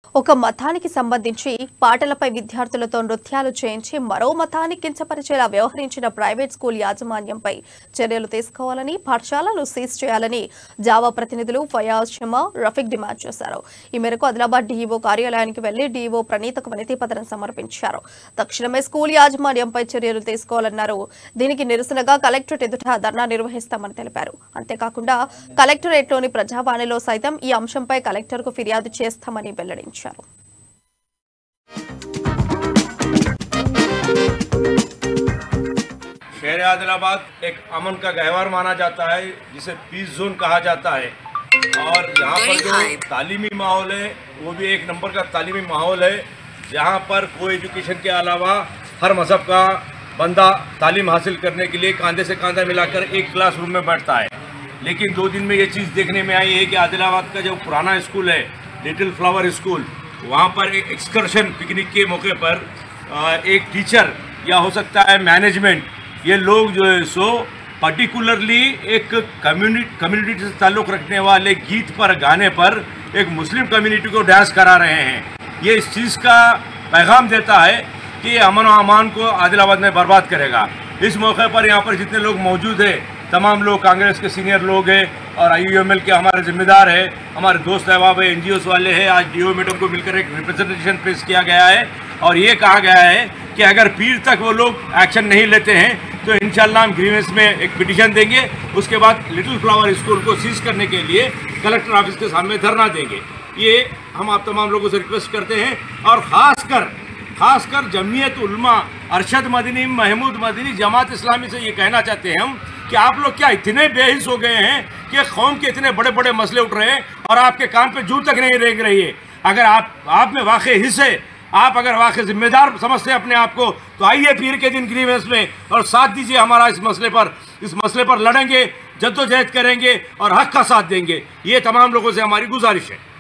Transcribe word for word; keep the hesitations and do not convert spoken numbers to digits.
ఒక మతానికి సంబంధించి పాటలపై విద్యార్థులతో నృత్యాలు చేయించి మరో మతాన్ని కించపరిచేలా వ్యవహరించిన ప్రైవేట్ స్కూల్ యాజమాన్యంపై చర్యలు తీసుకోవాలని, పాఠశాలలు సీజ్ చేయాలని జావా ప్రతినిధులు ఫయాజ్ షమా, రఫీక్ డిమాండ్ చేశారు. ఈ మేరకు ఆదిలాబాద్ డీఈఓ కార్యాలయానికి వెళ్లి డీఈఓ ప్రణీతకు వినతి పత్రం సమర్పించారు. తక్షణమే స్కూల్ యాజమాన్యంపై చర్యలు తీసుకోవాలన్నారు. దీనికి నిరసనగా కలెక్టరేట్ ఎదుట ధర్నా నిర్వహిస్తామని తెలిపారు. అంతేకాకుండా కలెక్టరేట్లోని ప్రజావాణిలో సైతం ఈ అంశంపై కలెక్టర్కు ఫిర్యాదు చేస్తామని వెల్లడించారు. शहर आदिलाबाद एक अमन का गहवार माना जाता है, जिसे पीस जोन कहा जाता है। और यहाँ पर जो तालीमी माहौल है वो भी एक नंबर का तालीमी माहौल है, जहाँ पर कोई एजुकेशन के अलावा हर मजहब का बंदा तालीम हासिल करने के लिए कांधे से कांधा मिलाकर एक क्लासरूम में बैठता है। लेकिन दो दिन में ये चीज़ देखने में आई है कि आदिलाबाद का जो पुराना स्कूल है, लिटिल फ्लावर स्कूल, वहाँ पर एक एक्सकर्शन पिकनिक के मौके पर एक टीचर या हो सकता है मैनेजमेंट, ये लोग जो है सो पर्टिकुलरली एक कम्युनिटी कम्युनिटी से ताल्लुक़ रखने वाले गीत पर गाने पर एक मुस्लिम कम्युनिटी को डांस करा रहे हैं। ये इस चीज़ का पैगाम देता है कि अमन व अमान को आदिलाबाद में बर्बाद करेगा। इस मौके पर यहाँ पर जितने लोग मौजूद हैं, तमाम लोग कांग्रेस के सीनियर लोग हैं और आई यू एम एल के हमारे जिम्मेदार है, हमारे दोस्त अहबाब है, एन जी ओस वाले हैं। आज डी ओ मैडम को मिलकर एक रिप्रेजेंटेशन पेश किया गया है और ये कहा गया है कि अगर पीर तक वो लोग एक्शन नहीं लेते हैं तो इंशाल्लाह हम ग्रीवेंस में एक पिटीशन देंगे। उसके बाद लिटिल फ्लावर स्कूल को सीज करने के लिए कलेक्टर ऑफिस के सामने धरना देंगे। ये हम आप तमाम लोगों से रिक्वेस्ट करते हैं। और ख़ासकर खासकर जमीयत उलमा, अरशद मदनी, महमूद मदनी, जमात इस्लामी से ये कहना चाहते हैं हम कि आप लोग क्या इतने बेहिस हो गए हैं कि कौम के इतने बड़े बड़े मसले उठ रहे हैं और आपके कान पे जू तक नहीं रेंग रही है। अगर आप आप में वाकई हिस्स है, आप अगर वाकई जिम्मेदार समझते हैं अपने आप को, तो आइए पीर के दिन ग्रीवेंस में और साथ दीजिए हमारा इस मसले पर इस मसले पर लड़ेंगे, जद्दोजहद करेंगे और हक का साथ देंगे। ये तमाम लोगों से हमारी गुजारिश है।